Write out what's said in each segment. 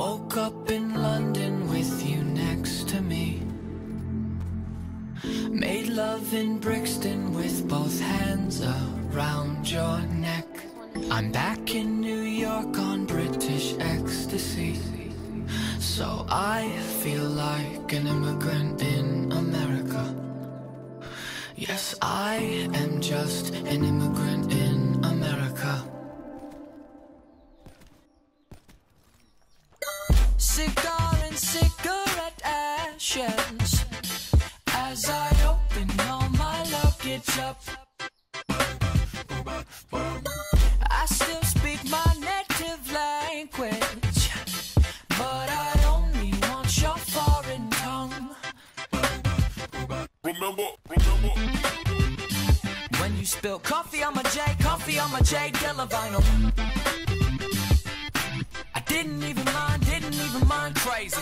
Woke up in London with you next to me. Made love in Brixton with both hands around your neck. I'm back in New York on British ecstasy. So I feel like an immigrant in America. Yes, I am just an immigrant in America. Cigar and cigarette ashes as I open all my luggage up. I still speak my native language, but I only want your foreign tongue. Remember. When you spill coffee on my J Dilla vinyl. I didn't even mind, crazy.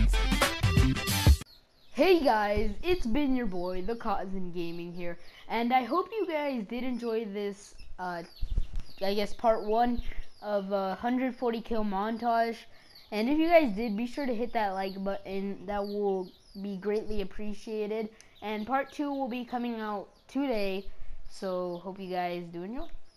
Hey guys, it's been your boy, The Cotton Gaming here, and I hope you guys did enjoy this, I guess part 1 of 140 kill montage. And if you guys did, be sure to hit that like button. That will be greatly appreciated. And part 2 will be coming out today, so hope you guys do enjoy.